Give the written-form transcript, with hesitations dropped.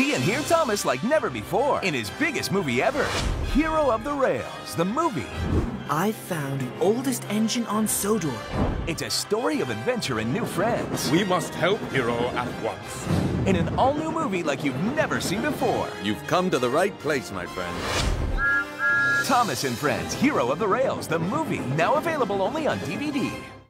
See and hear Thomas like never before in his biggest movie ever, Hero of the Rails, the movie. I found the oldest engine on Sodor. It's a story of adventure and new friends. We must help Hero at once. In an all-new movie like you've never seen before. You've come to the right place, my friend. Thomas and Friends, Hero of the Rails, the movie. Now available only on DVD.